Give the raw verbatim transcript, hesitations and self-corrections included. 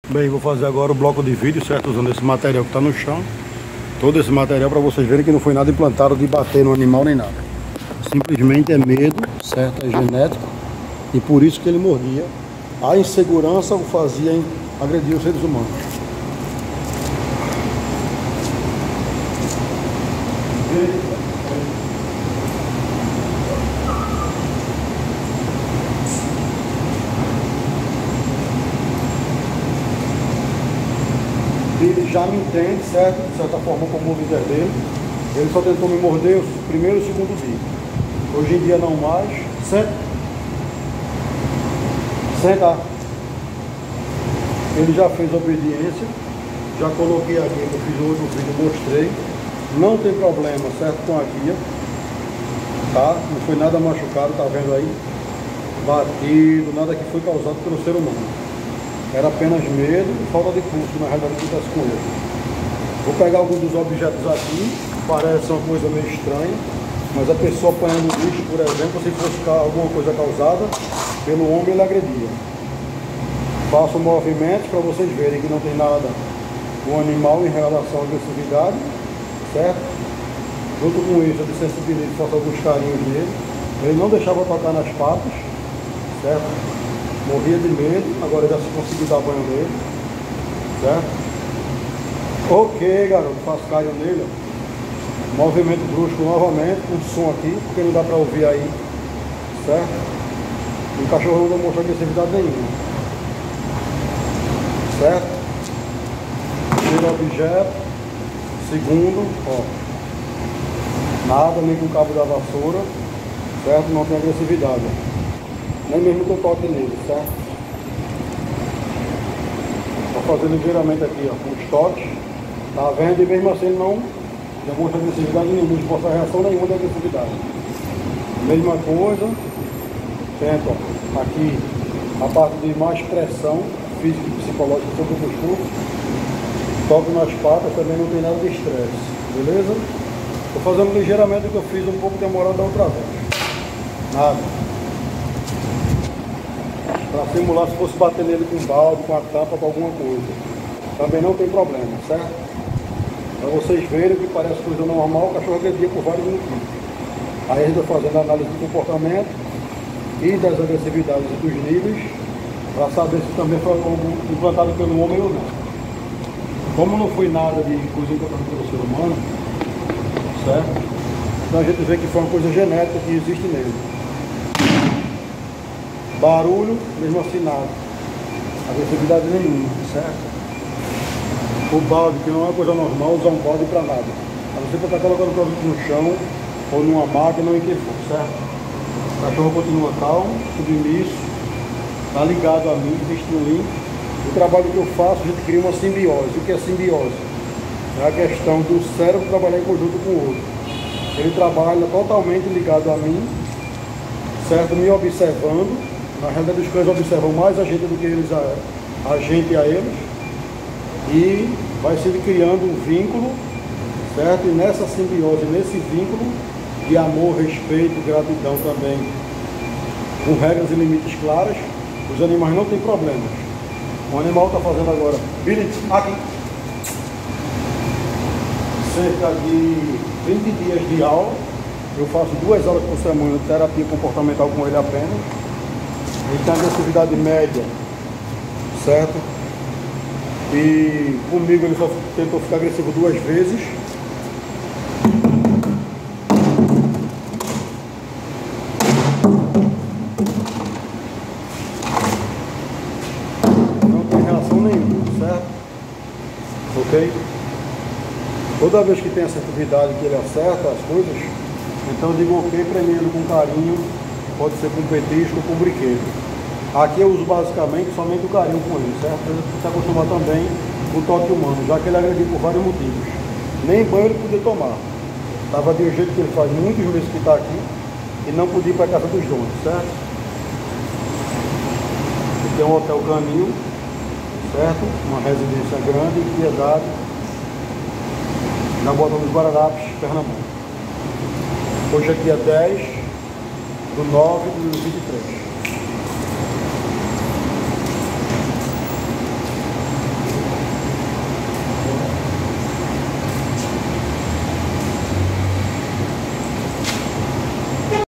Bem, vou fazer agora o bloco de vídeo, certo? Usando esse material que está no chão. Todo esse material para vocês verem que não foi nada implantado de bater no animal nem nada. Simplesmente é medo, certo? É genético. E por isso que ele morria. A insegurança o fazia em agredir os seres humanos. Ele já me entende, certo? De certa forma, como o líder dele. Ele só tentou me morder o primeiro e o segundo dia. Hoje em dia não mais. Senta. Senta. Ele já fez obediência. Já coloquei aqui, eu fiz hoje o vídeo, mostrei. Não tem problema, certo? Com a guia. Tá? Não foi nada machucado, tá vendo aí? Batido, nada que foi causado pelo ser humano. Era apenas medo e falta de pulso, na realidade, que acontece com ele. Vou pegar alguns dos objetos aqui, parece uma coisa meio estranha, mas a pessoa apanhando lixo, por exemplo, se fosse alguma coisa causada pelo homem, ele agredia. Faço movimentos para vocês verem que não tem nada do animal em relação à agressividade, certo? Junto com isso, eu desensibilizo, faço alguns carinhos nele. Ele não deixava tocar nas patas, certo? Morria de medo, agora já se conseguiu dar banho nele, certo? Ok, garoto, faço carinho nele, ó. Movimento brusco novamente, com som aqui, porque não dá pra ouvir aí, certo? E o cachorro não demonstra agressividade nenhuma, certo? Primeiro objeto, segundo, ó, nada, nem com o cabo da vassoura, certo? Não tem agressividade, ó. Nem mesmo com toque nele, certo? Vou fazer ligeiramente aqui, ó, com os toques. Tá vendo? E mesmo assim ele não demonstra agressividade nenhuma, não mostra reação nenhuma de agressividade. Mesma coisa. Tenta, ó, aqui a parte de mais pressão física e psicológica sobre o pescoço. Toque nas patas, também não tem nada de estresse, beleza? Estou fazendo ligeiramente o que eu fiz um pouco demorado da outra vez. Nada. Para simular se fosse bater nele com balde, com a tampa, com alguma coisa. Também não tem problema, certo? Para vocês verem que parece coisa normal, o cachorro agredia por vários motivos. Aí a gente vai fazendo a análise do comportamento e das agressividades e dos níveis, para saber se também foi implantado pelo homem ou não. Como não foi nada de coisa implantada pelo ser humano, certo? Então a gente vê que foi uma coisa genética que existe nele. Barulho, mesmo assim nada. Agressividade nenhuma, certo? O balde, que não é uma coisa normal, usar um balde para nada. A você pode estar colocando o produto no chão, ou numa máquina, ou em que for, certo? O cachorro continua calmo, submisso, está ligado a mim, destruindo. O trabalho que eu faço, a gente cria uma simbiose. O que é simbiose? É a questão do cérebro trabalhar em conjunto com o outro. Ele trabalha totalmente ligado a mim, certo? Me observando. Na realidade, os cães observam mais a gente do que eles a, a gente a eles. E vai se criando um vínculo, certo? E nessa simbiose, nesse vínculo de amor, respeito, gratidão também, com regras e limites claras, os animais não têm problemas. O animal está fazendo agora, Billy, aqui, cerca de vinte dias de aula. Eu faço duas aulas por semana de terapia comportamental com ele apenas. Ele tem agressividade média, certo? E comigo ele só tentou ficar agressivo duas vezes. Não tem reação nenhuma, certo? Ok? Toda vez que tem essa atividade que ele acerta as coisas, então eu digo ok, prendendo com carinho. Pode ser com petisco ou com brinquedo. Aqui eu uso basicamente somente o carinho com ele, certo? Ele precisa se acostumar também com o toque humano, já que ele agrediu por vários motivos. Nem banho ele podia tomar. Estava de um jeito que ele faz muitos meses que está aqui e não podia ir para a casa dos donos, certo? Aqui tem um hotel Caminho, certo? Uma residência grande, em Piedade, na Bota dos Guararapes, Pernambuco. Hoje aqui é dez de nove de dois mil e vinte e três.